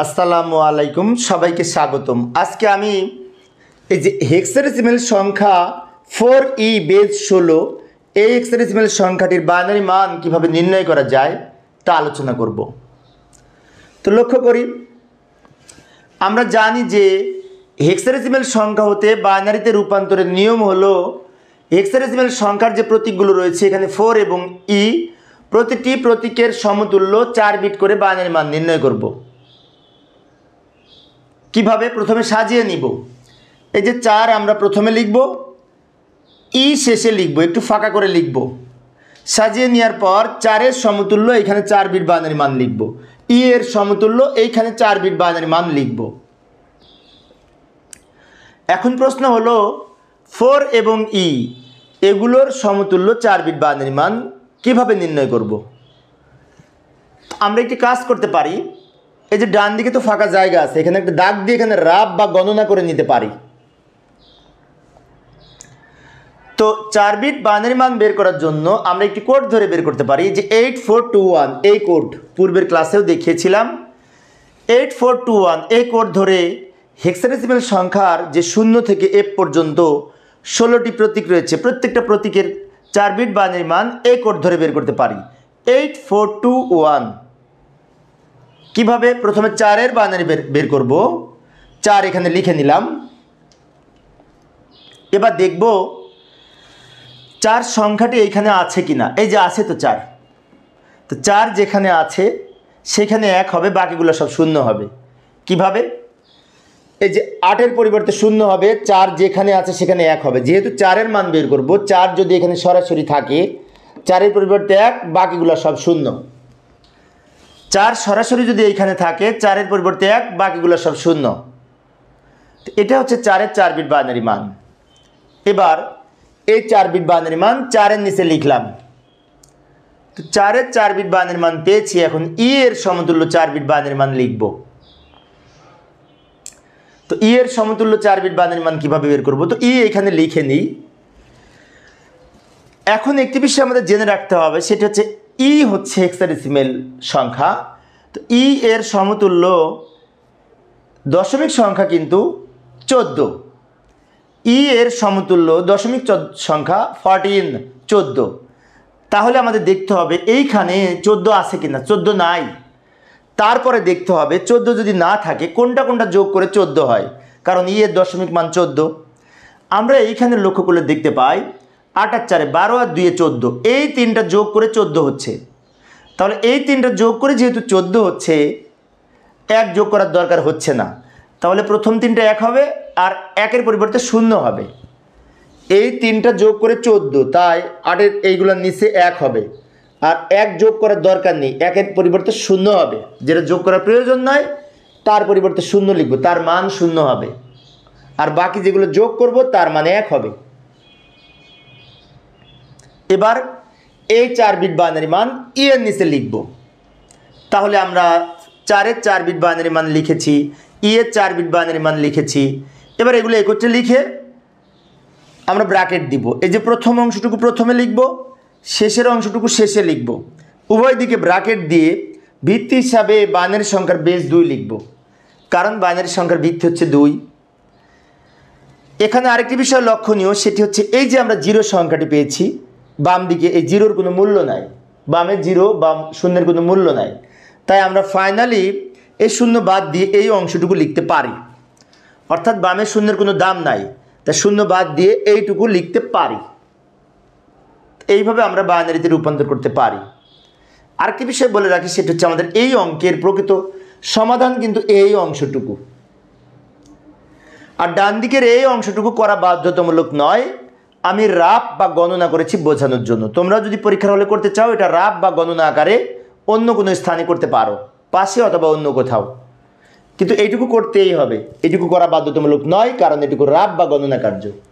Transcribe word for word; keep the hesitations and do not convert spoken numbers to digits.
আসসালামু আলাইকুম, সবাইকে স্বাগতম। আজকে আমি এই যে হেক্সাডেসিমাল সংখ্যা ফোর ই বেজ ষোলো, এই হেক্সাডেসিমাল সংখ্যাটির বাইনারি মান কিভাবে নির্ণয় করা যায় তা আলোচনা করব। তো লক্ষ্য করি, আমরা জানি যে হেক্সাডেসিমাল সংখ্যা হতে বাইনারিতে রূপান্তরের নিয়ম হলো হেক্সাডেসিমাল সংখ্যার যে প্রতীকগুলো রয়েছে এখানে ফোর এবং ই, প্রতিটি প্রতীকের সমতুল্য চার বিট করে বাইনারি মান নির্ণয় করব। কিভাবে? প্রথমে সাজিয়ে নিব। এই যে চার আমরা প্রথমে লিখব, ই শেষে লিখব, একটু ফাঁকা করে লিখব। সাজিয়ে নেওয়ার পর চারের সমতুল্য এখানে চার বিট বাইনারি মান লিখব, ই এর সমতুল্য এইখানে চার বিট বাইনারি মান লিখব। এখন প্রশ্ন হলো ফোর এবং ই এগুলোর সমতুল্য চার বিট বাইনারি মান কিভাবে নির্ণয় করব? আমরা একটি কাজ করতে পারি। এই যে ডান দিকে তো ফাঁকা জায়গা আছে, এখানে একটা দাগ দিয়ে এখানে রাব বা গণনা করে নিতে পারি। তো চার বিট বাইনারি মান বের করার জন্য আমরা একটি কোড ধরে বের করতে পারি, যে এইট ফোর টু ওয়ান, এই কোড পূর্বের ক্লাসেও দেখিয়েছিলাম। এইট ফোর টু ওয়ান এই কোড ধরে হেক্সাডেসিমাল সংখ্যার যে শূন্য থেকে এফ পর্যন্ত ষোলোটি প্রতীক রয়েছে, প্রত্যেকটা প্রতীকের চার বিট বাইনারি মান এই কোড ধরে বের করতে পারি। এইট ফোর টু ওয়ান কিভাবে? প্রথমে চারের বাইনারি বের বের করব। চার এখানে লিখে নিলাম। এবার দেখব চার সংখ্যাটি এইখানে আছে কিনা। এই যে আছে, তো চার, তো চার যেখানে আছে সেখানে এক হবে, বাকিগুলো সব শূন্য হবে। কিভাবে? এই যে আটের পরিবর্তে শূন্য হবে, চার যেখানে আছে সেখানে এক হবে। যেহেতু চারের মান বের করব, চার যদি এখানে সরাসরি থাকে, চারের পরিবর্তে এক, বাকিগুলো সব শূন্য। চার সরাসরি যদি এইখানে থাকে, চারের পরিবর্তে এক, বাকিগুলো সব শূন্য। এটা হচ্ছে চারের চার বিট বাইনারি মান। এবার এই চার বিট বাইনারি মান চারের নিচে লিখলাম। তো চারের চার বিট বাইনারি মান পেয়েছি। এখন ই এর সমতুল্য চার বিট বাইনারি মান লিখব। তো ই এর সমতুল্য চার বিট বাইনারি মান কিভাবে বের করব? তো ই এখানে লিখে নিই। এখন একটি বিষয় আমাদের জেনে রাখতে হবে, সেটা হচ্ছে ই হচ্ছে হেক্সাডেসিমাল সংখ্যা। তো ই এর সমতুল্য দশমিক সংখ্যা কিন্তু চোদ্দ। ই এর সমতুল্য দশমিক সংখ্যা ফোরটিন, চোদ্দ। তাহলে আমাদের দেখতে হবে এইখানে চোদ্দ আছে কিনা। চোদ্দ নাই। তারপরে দেখতে হবে চোদ্দ যদি না থাকে কোনটা কোনটা যোগ করে চোদ্দ হয়, কারণ ই এর দশমিক মান চোদ্দ। আমরা এইখানে লক্ষ্য করলে দেখতে পাই আট আর চারে বারো আর দুইয়ে চোদ্দো, এই তিনটা যোগ করে চোদ্দো হচ্ছে। তাহলে এই তিনটা যোগ করে যেহেতু চোদ্দো হচ্ছে, এক যোগ করার দরকার হচ্ছে না। তাহলে প্রথম তিনটা এক হবে আর একের পরিবর্তে শূন্য হবে। এই তিনটা যোগ করে চোদ্দো, তাই আটের এইগুলোর নিচে এক হবে। আর এক যোগ করার দরকার নেই, একের পরিবর্তে শূন্য হবে। যেটা যোগ করার প্রয়োজন নয় তার পরিবর্তে শূন্য লিখব, তার মান শূন্য হবে। আর বাকি যেগুলো যোগ করব তার মানে এক হবে। এবার এই চার বিট বাইনারি মান ই এর নিচে লিখব। তাহলে আমরা চারের চার বিট বাইনারি মান লিখেছি, ই এর চার বিট বাইনারি মান লিখেছি। এবার এগুলো একত্রে লিখে আমরা ব্র্যাকেট দিব। এই যে প্রথম অংশটুকু প্রথমে লিখব, শেষের অংশটুকু শেষে লিখব। উভয় দিকে ব্র্যাকেট দিয়ে ভিত্তি হিসাবে বাইনারি সংখ্যার বেস দুই লিখব, কারণ বাইনারি সংখ্যার ভিত্তি হচ্ছে দুই। এখানে আরেকটি বিষয় লক্ষণীয়, সেটি হচ্ছে এই যে আমরা জিরো সংখ্যাটি পেয়েছি, বাম দিকে এই জিরোর কোনো মূল্য নাই, বামে জিরো, বাম শূন্যের কোনো মূল্য নাই। তাই আমরা ফাইনালি এই শূন্য বাদ দিয়ে এই অংশটুকু লিখতে পারি। অর্থাৎ বামে শূন্যের কোনো দাম নাই, তাই শূন্য বাদ দিয়ে এইটুকু লিখতে পারি। এইভাবে আমরা বাইনারিতে রূপান্তর করতে পারি। আরেকটি বিষয় বলে রাখি, সেটা হচ্ছে আমাদের এই অঙ্কের প্রকৃত সমাধান কিন্তু এই অংশটুকু। আর ডান দিকের এই অংশটুকু করা বাধ্যতামূলক নয়, আমি রাফ বা গণনা করেছি বোঝানোর জন্য। তোমরা যদি পরীক্ষার হলে করতে চাও, এটা রাফ বা গণনা আকারে অন্য কোনো স্থানে করতে পারো, পাশে অথবা অন্য কোথাও, কিন্তু এইটুকু করতেই হবে। এইটুকু করা বাধ্যতামূলক নয়, কারণ এটুকু রাফ বা গণনা কার্য।